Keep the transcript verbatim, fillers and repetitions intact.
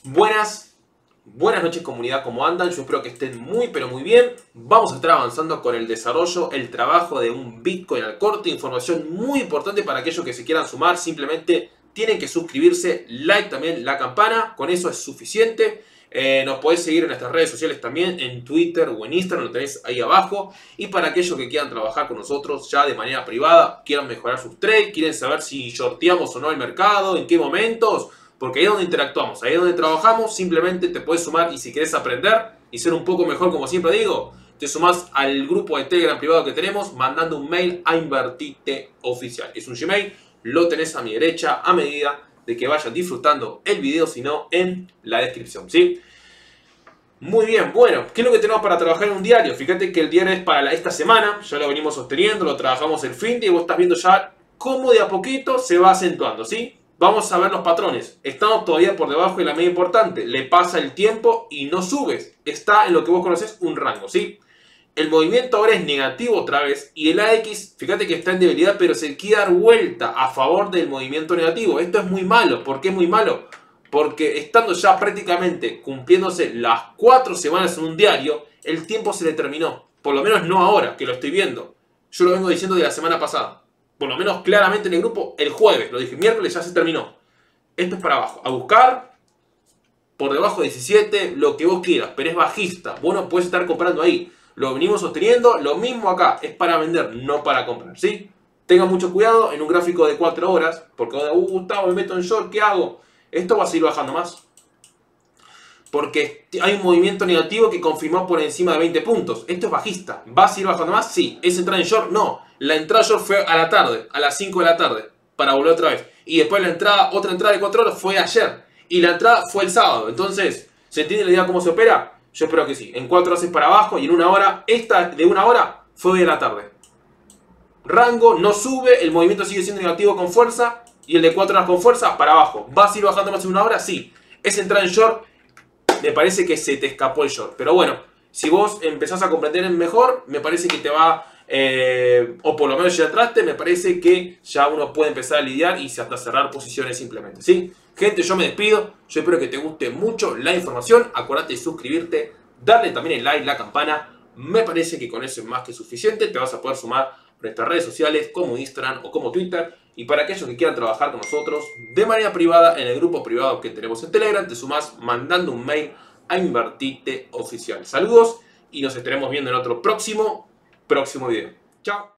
Buenas, buenas noches comunidad, ¿cómo andan? Yo espero que estén muy pero muy bien. Vamos a estar avanzando con el desarrollo, el trabajo de un Bitcoin al corte. Información muy importante para aquellos que se quieran sumar. Simplemente tienen que suscribirse, like también la campana, con eso es suficiente. Eh, nos podés seguir en nuestras redes sociales también, en Twitter o en Instagram, lo tenéis ahí abajo. Y para aquellos que quieran trabajar con nosotros ya de manera privada, quieran mejorar sus trades, quieren saber si shorteamos o no el mercado, en qué momentos, porque ahí es donde interactuamos, ahí es donde trabajamos. Simplemente te puedes sumar y si querés aprender y ser un poco mejor, como siempre digo, te sumás al grupo de Telegram privado que tenemos mandando un mail a Invertite Oficial. Es un Gmail, lo tenés a mi derecha a medida de que vayan disfrutando el video, si no, en la descripción, ¿sí? Muy bien, bueno, ¿qué es lo que tenemos para trabajar en un diario? Fíjate que el diario es para la, esta semana, ya lo venimos sosteniendo, lo trabajamos el fin de y vos estás viendo ya cómo de a poquito se va acentuando, ¿sí? Vamos a ver los patrones. Estamos todavía por debajo de la media importante. Le pasa el tiempo y no subes. Está en lo que vos conocés un rango, ¿sí? El movimiento ahora es negativo otra vez. Y el A X, fíjate que está en debilidad, pero se quiere dar vuelta a favor del movimiento negativo. Esto es muy malo. ¿Por qué es muy malo? Porque estando ya prácticamente cumpliéndose las cuatro semanas en un diario, el tiempo se le terminó. Por lo menos no ahora, que lo estoy viendo. Yo lo vengo diciendo de la semana pasada. Por lo menos claramente en el grupo el jueves, lo dije, miércoles ya se terminó. Esto es para abajo, a buscar por debajo de diecisiete, lo que vos quieras, pero es bajista, vos no podés estar comprando ahí. Lo venimos sosteniendo, lo mismo acá, es para vender, no para comprar, ¿sí? Tengan mucho cuidado en un gráfico de cuatro horas, porque uh, Gustavo, me meto en short, ¿qué hago? Esto va a seguir bajando más. Porque hay un movimiento negativo que confirmó por encima de veinte puntos. Esto es bajista. ¿Va a seguir bajando más? Sí. ¿Es entrar en short? No. La entrada short fue a la tarde, a las cinco de la tarde, para volver otra vez. Y después la entrada, otra entrada de cuatro horas fue ayer. Y la entrada fue el sábado. Entonces, ¿se entiende la idea cómo se opera? Yo espero que sí. En cuatro horas es para abajo y en una hora, esta de una hora fue hoy de la tarde. Rango no sube, el movimiento sigue siendo negativo con fuerza. Y el de cuatro horas con fuerza, para abajo. ¿Va a seguir bajando más en una hora? Sí. ¿Es entrar en short? Me parece que se te escapó el short. Pero bueno, si vos empezás a comprender mejor, me parece que te va... Eh, o por lo menos ya entraste, me parece que ya uno puede empezar a lidiar y hasta cerrar posiciones simplemente, ¿sí? Gente, yo me despido. Yo espero que te guste mucho la información. Acuérdate de suscribirte, darle también el like, la campana. Me parece que con eso es más que suficiente. Te vas a poder sumar a nuestras redes sociales como Instagram o como Twitter. Y para aquellos que quieran trabajar con nosotros de manera privada en el grupo privado que tenemos en Telegram, te sumás mandando un mail a Invertite Oficial. Saludos y nos estaremos viendo en otro próximo, próximo video. Chao.